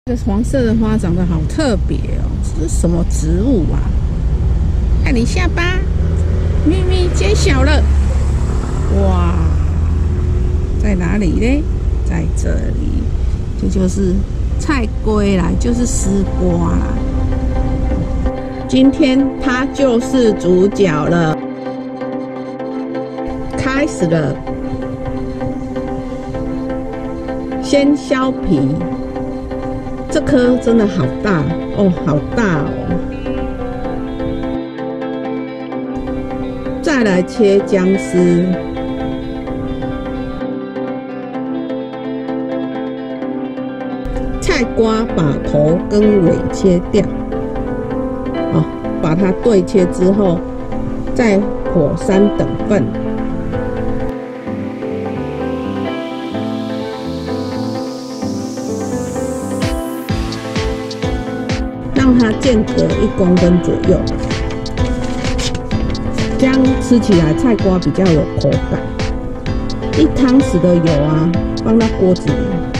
这个黄色的花长得好特别哦，这是什么植物啊？看你下巴，咪咪揭晓了！哇，在哪里呢？在这里，这就是菜龟啦，就是丝瓜啦。今天它就是主角了，开始了。先削皮。 这颗真的好大哦，好大哦！再来切姜丝，菜瓜把头跟尾切掉，哦，把它对切之后，再火山等分。 让它间隔1公分左右，这样吃起来菜瓜比较有口感。1汤匙的油啊，放到锅子里，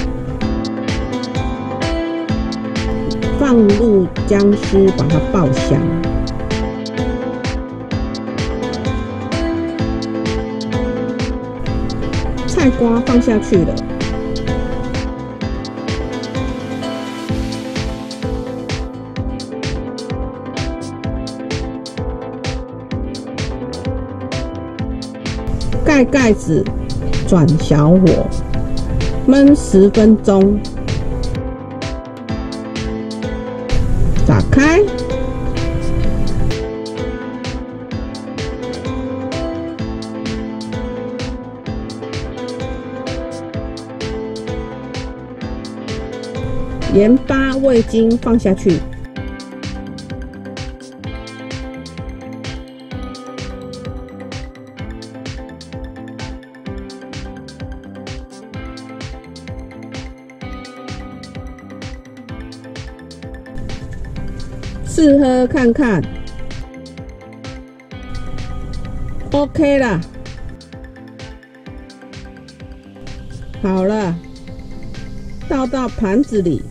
放入姜丝，把它爆香。菜瓜放下去了。 盖盖子，转小火，焖10分钟。打开，盐巴、味精放下去。 试喝看看 ，OK 啦，好了，倒到盘子里，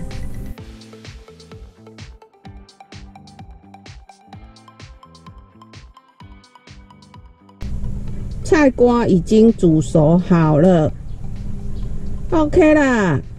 菜瓜已经煮熟好了 ，OK 啦。